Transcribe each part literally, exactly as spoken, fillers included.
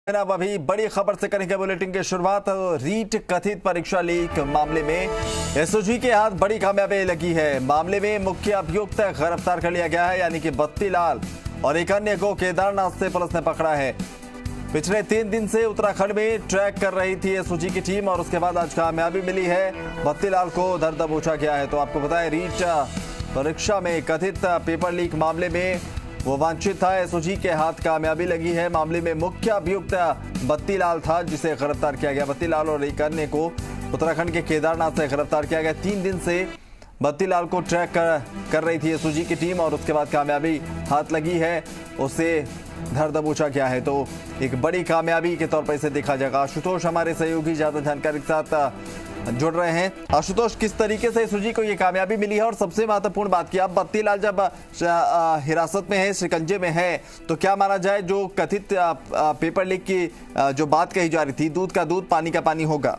अब अभी बड़ी खबर से करेंगे बुलेटिन की शुरुआत। रीट कथित परीक्षा लीक मामले में एसओजी के हाथ बड़ी कामयाबी लगी है। मामले में मुख्य अभियुक्त गिरफ्तार कर लिया गया है, यानी कि बत्ती लाल और एक अन्य को केदारनाथ से पुलिस ने पकड़ा है। पिछले तीन दिन से उत्तराखंड में ट्रैक कर रही थी एसओजी की टीम और उसके बाद आज कामयाबी मिली है। बत्ती लाल को धर दबोचा गया है। तो आपको बताएं, रीट परीक्षा में कथित पेपर लीक मामले में वो वांछित था, एसओजी के हाथ कामयाबी लगी है। मामले में मुख्य अभियुक्त बत्ती लाल था, जिसे गिरफ्तार किया गया। बत्ती लाल और एक अन्य को उत्तराखंड के केदारनाथ से गिरफ्तार किया गया। तीन दिन से बत्ती लाल को ट्रैक कर, कर रही थी एसओजी की टीम और उसके बाद कामयाबी हाथ लगी है, उसे धर दबोचा गया है। तो एक बड़ी कामयाबी के तौर पर इसे देखा जाएगा। आशुतोष हमारे सहयोगी ज्यादा जानकारी के साथ जुड़ रहे हैं। आशुतोष, किस तरीके से एसओजी को ये कामयाबी मिली है और सबसे महत्वपूर्ण बात की, अब बत्ती लाल जब हिरासत में है, शिकंजे में है, तो क्या माना जाए जो कथित पेपर लीक की जो बात कही जा रही थी, दूध का दूध पानी का पानी होगा?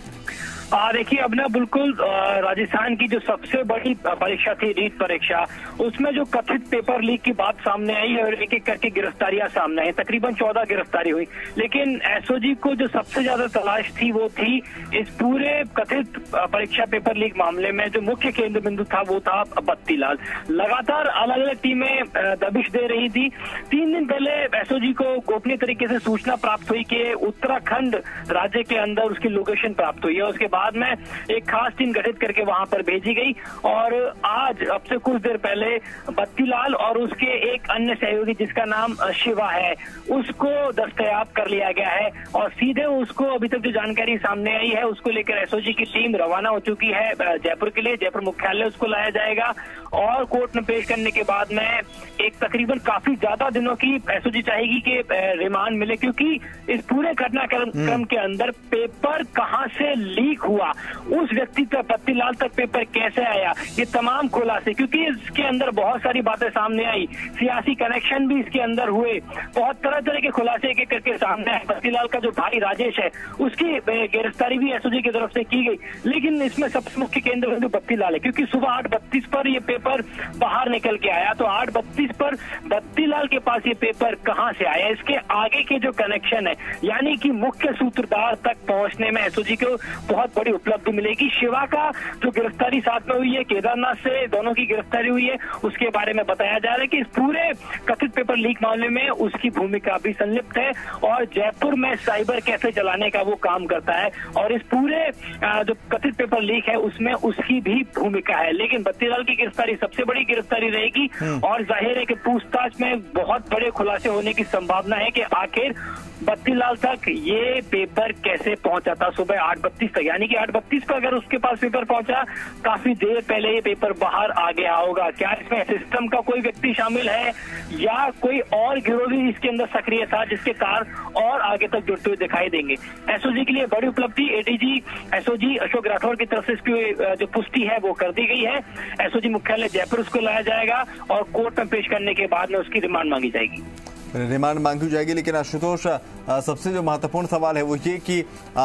देखिए, अब ना बिल्कुल राजस्थान की जो सबसे बड़ी परीक्षा थी रीट परीक्षा, उसमें जो कथित पेपर लीक की बात सामने आई है और एक एक करके गिरफ्तारियां सामने आई। तकरीबन चौदह गिरफ्तारी हुई, लेकिन एसओजी को जो सबसे ज्यादा तलाश थी वो थी इस पूरे कथित परीक्षा पेपर लीक मामले में जो मुख्य केंद्र बिंदु था वो था बत्ती लाल। लगातार अलग अलग टीमें दबिश दे रही थी। तीन दिन पहले एसओजी को गोपनीय तरीके से सूचना प्राप्त हुई कि उत्तराखंड राज्य के अंदर उसकी लोकेशन प्राप्त हुई है। उसके बाद में एक खास टीम गठित करके वहां पर भेजी गई और आज अब से कुछ देर पहले बत्ती लाल और उसके एक अन्य सहयोगी जिसका नाम शिवा है, उसको दस्तयाब कर लिया गया है और सीधे उसको अभी तक जो जानकारी सामने आई है उसको लेकर एसओजी की टीम रवाना हो चुकी है जयपुर के लिए। जयपुर मुख्यालय उसको लाया जाएगा और कोर्ट में पेश करने के बाद में एक तकरीबन काफी ज्यादा दिनों की एसओजी चाहेगी कि रिमांड मिले, क्योंकि इस पूरे घटनाक्रम के अंदर पेपर कहां से लीक हुआ, उस व्यक्ति तक बत्ती लाल तक पेपर कैसे आया, ये तमाम खुलासे, क्योंकि इसके अंदर बहुत सारी बातें सामने आई, सियासी कनेक्शन भी इसके अंदर हुए, बहुत तरह तरह के खुलासे एक एक करके सामने आए। बत्ती लाल का जो भाई राजेश है उसकी गिरफ्तारी भी एसओजी की तरफ से की गई, लेकिन इसमें सबसे मुख्य केंद्र बिंदु बत्ती लाल है, क्योंकि सुबह आठ बत्तीस पर ये पेपर बाहर निकल के आया। तो आठ बत्तीस पर बत्ती लाल के पास ये पेपर कहां से आया, इसके आगे के जो कनेक्शन है, यानी कि मुख्य सूत्रधार तक पहुंचने में एसओजी को बहुत बड़ी उपलब्धि मिलेगी। शिवा का जो गिरफ्तारी साथ में हुई है, केदारनाथ से दोनों की गिरफ्तारी हुई है, उसके बारे में बताया जा रहा है कि इस पूरे कथित पेपर लीक मामले में उसकी भूमिका भी संलिप्त है और जयपुर में साइबर कैफे चलाने का वो काम करता है और इस पूरे जो कथित पेपर लीक है उसमें उसकी भी भूमिका है। लेकिन बत्ती लाल की गिरफ्तारी सबसे बड़ी गिरफ्तारी रहेगी और जाहिर है कि पूछताछ में बहुत बड़े खुलासे होने की संभावना है कि आखिर बत्ती लाल तक ये पेपर कैसे पहुंचा था सुबह आठ बत्तीस तक, यानी कि आठ बत्तीस पर अगर उसके पास पेपर पहुंचा, काफी देर पहले ये पेपर बाहर आ गया होगा। क्या इसमें सिस्टम का कोई व्यक्ति शामिल है या कोई और गिरोह भी इसके अंदर सक्रिय था जिसके कारण और आगे तक जुड़ते हुए दिखाई देंगे। एसओजी के लिए बड़ी उपलब्धि, एडीजी एसओजी अशोक राठौर की तरफ से इसकी जो पुष्टि है वो कर दी गई है। एसओजी मुख्यालय जयपुर उसको लाया जाएगा और कोर्ट में पेश करने के बाद में उसकी रिमांड मांगी जाएगी रिमांड मांगी जाएगी। लेकिन आशुतोष, सबसे जो महत्वपूर्ण सवाल है वो ये कि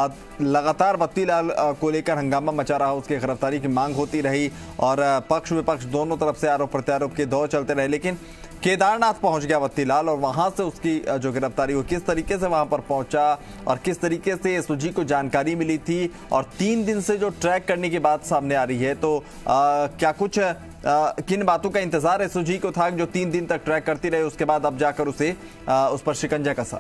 लगातार बत्ती लाल को लेकर हंगामा मचा रहा, उसकी गिरफ्तारी की मांग होती रही और पक्ष विपक्ष दोनों तरफ से आरोप प्रत्यारोप के दौर चलते रहे, लेकिन केदारनाथ पहुंच गया बत्ती लाल और वहां से उसकी जो गिरफ्तारी हुई, किस तरीके से वहां पर पहुंचा और किस तरीके से एसओजी को जानकारी मिली थी और तीन दिन से जो ट्रैक करने की बात सामने आ रही है, तो आ, क्या कुछ आ, किन बातों का इंतजार एसओजी को था जो तीन दिन तक ट्रैक करती रहे, उसके बाद अब जाकर उसे आ, उस पर शिकंजा कसा?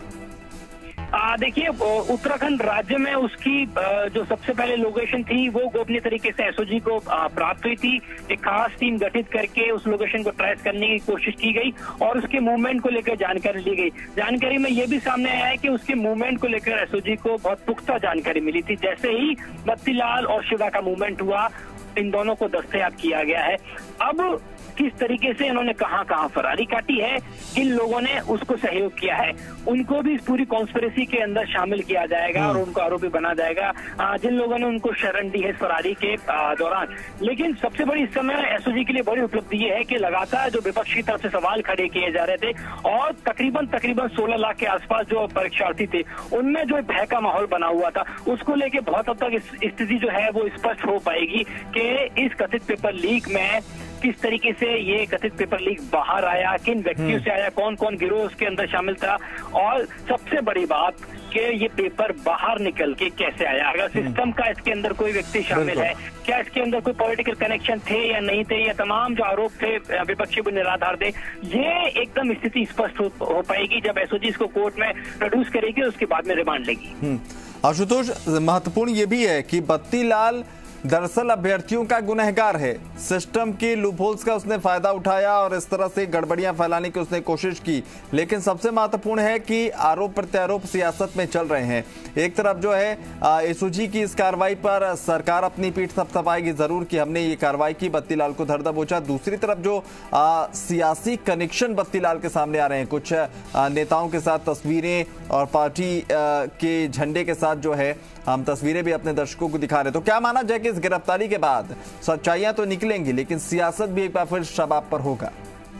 देखिए, उत्तराखंड राज्य में उसकी जो सबसे पहले लोकेशन थी वो गोपनीय तरीके से एसओजी को प्राप्त हुई थी। एक खास टीम गठित करके उस लोकेशन को ट्रेस करने की कोशिश की गई और उसके मूवमेंट को लेकर जानकारी ली गई। जानकारी में ये भी सामने आया है कि उसके मूवमेंट को लेकर एसओजी को बहुत पुख्ता जानकारी मिली थी। जैसे ही बत्ती लाल और शिवा का मूवमेंट हुआ, इन दोनों को दस्तयाब किया गया है। अब किस तरीके से इन्होंने कहां कहां फरारी काटी है, किन लोगों ने उसको सहयोग किया है, उनको भी इस पूरी कॉन्स्पिरेसी के अंदर शामिल किया जाएगा और उनको आरोपी बना जाएगा जिन लोगों ने उनको शरण दी है इस फरारी के दौरान। लेकिन सबसे बड़ी इस समय एसओजी के लिए बड़ी उपलब्धि ये है कि लगातार जो विपक्ष की तरफ से सवाल खड़े किए जा रहे थे और तकरीबन तकरीबन सोलह लाख के आसपास जो परीक्षार्थी थे उनमें जो भय का माहौल बना हुआ था, उसको लेके बहुत हद तक स्थिति जो है वो स्पष्ट हो पाएगी कि इस कथित पेपर लीक में किस तरीके से ये कथित पेपर लीक बाहर आया, किन व्यक्तियों से आया, कौन कौन गिरोह उसके अंदर शामिल था, और सबसे बड़ी बात कि ये पेपर बाहर निकल के कैसे आया, अगर सिस्टम का इसके अंदर कोई व्यक्ति शामिल है, क्या इसके अंदर कोई पॉलिटिकल कनेक्शन थे या नहीं थे, या तमाम जो आरोप थे विपक्षी को निराधार थे, ये एकदम स्थिति स्पष्ट हो, हो पाएगी जब एसओजी इसको कोर्ट में प्रोड्यूस करेगी, उसके बाद में रिमांड लेगी। आशुतोष, महत्वपूर्ण ये भी है कि बत्ती लाल दरअसल अभ्यर्थियों का गुनहगार है, सिस्टम की लूपहोल्स का उसने फायदा उठाया और इस तरह से गड़बड़ियां फैलाने की उसने कोशिश की। लेकिन सबसे महत्वपूर्ण है कि आरोप प्रत्यारोप सियासत में चल रहे हैं। एक तरफ जो है एसओजी की इस कार्रवाई पर सरकार अपनी पीठ थपथपाएगी जरूर कि हमने ये कार्रवाई की, बत्ती लाल को धर दबोचा। दूसरी तरफ जो आ, सियासी कनेक्शन बत्ती लाल के सामने आ रहे हैं, कुछ आ, नेताओं के साथ तस्वीरें और पार्टी आ, के झंडे के साथ जो है हम तस्वीरें भी अपने दर्शकों को दिखा रहे हैं। तो क्या माना जाए कि इस गिरफ्तारी के बाद सच्चाइयां तो निकलेंगी, लेकिन सियासत भी एक बार फिर शबाब पर होगा?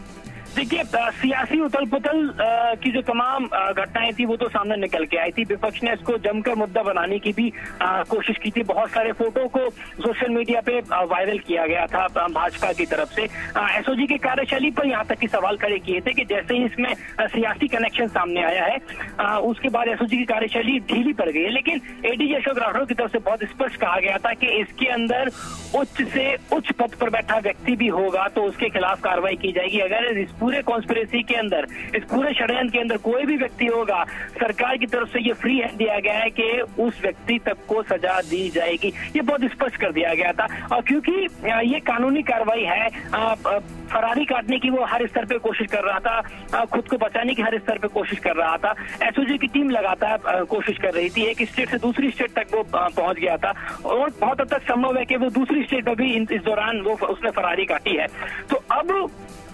देखिए, सियासी उथल पुथल की जो तमाम घटनाएं थी वो तो सामने निकल के आई थी। विपक्ष ने इसको जमकर मुद्दा बनाने की भी आ, कोशिश की थी। बहुत सारे फोटो को सोशल मीडिया पे वायरल किया गया था भाजपा की तरफ से। एसओजी की कार्यशैली पर यहाँ तक की सवाल खड़े किए थे कि जैसे ही इसमें सियासी कनेक्शन सामने आया है, आ, उसके बाद एसओजी की कार्यशैली ढीली पड़ गई है। लेकिन एडीजी अशोक राठौर की तरफ से बहुत स्पष्ट कहा गया था कि इसके अंदर उच्च से उच्च पद पर बैठा व्यक्ति भी होगा तो उसके खिलाफ कार्रवाई की जाएगी। अगर इस पूरे कॉन्स्पिरेसी के अंदर, इस पूरे षड्यंत्र के अंदर कोई भी व्यक्ति होगा, सरकार की तरफ से ये फ्री हैंड दिया गया है कि उस व्यक्ति तक को सजा दी जाएगी। ये बहुत स्पष्ट कर दिया गया था। और क्योंकि ये कानूनी कार्रवाई है, फरारी काटने की वो हर स्तर पे कोशिश कर रहा था, खुद को बचाने की हर स्तर पे कोशिश कर रहा था। एसओजी की टीम लगातार कोशिश कर रही थी, एक स्टेट से दूसरी स्टेट तक वो पहुंच गया था और बहुत हद तक संभव है कि वो दूसरी स्टेट में भी इस दौरान वो उसने फरारी काटी है। तो अब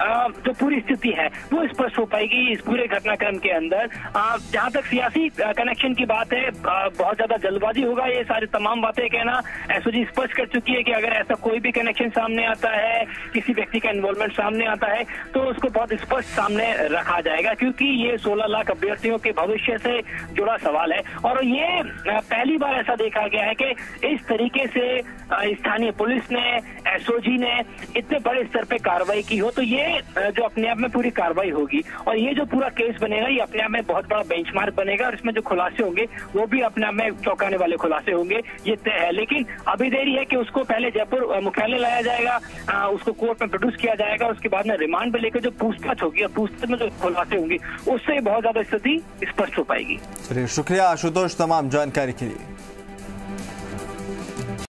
जो पूरी स्थिति है वो स्पष्ट हो पाएगी इस पूरे घटनाक्रम के अंदर। जहां तक सियासी कनेक्शन की बात है, बहुत ज्यादा जल्दबाजी होगा ये सारी तमाम बातें कहना। एसओजी स्पष्ट कर चुकी है कि अगर ऐसा कोई भी कनेक्शन सामने आता है, किसी व्यक्ति का इन्वॉल्वमेंट सामने आता है, तो उसको बहुत स्पष्ट सामने रखा जाएगा, क्योंकि ये सोलह लाख अभ्यर्थियों के भविष्य से जुड़ा सवाल है। और ये पहली बार ऐसा देखा गया है कि इस तरीके से स्थानीय पुलिस ने, एसओजी ने इतने बड़े स्तर पे कार्रवाई की हो, तो ये जो अपने आप में पूरी कार्रवाई होगी और ये जो पूरा केस बनेगा ये अपने आप में बहुत बड़ा बेंचमार्क बनेगा और इसमें जो खुलासे होंगे वो भी अपने आप में चौंकाने वाले खुलासे होंगे, ये तय है। लेकिन अभी देरी है कि उसको पहले जयपुर मुख्यालय लाया जाएगा, आ, उसको कोर्ट में प्रोड्यूस किया जाएगा, उसके बाद में रिमांड पे लेकर जो पूछताछ होगी और पूछताछ में जो खुलासे होंगे उससे बहुत ज्यादा स्थिति स्पष्ट हो पाएगी। चलिए, शुक्रिया आशुतोष तमाम जानकारी के लिए।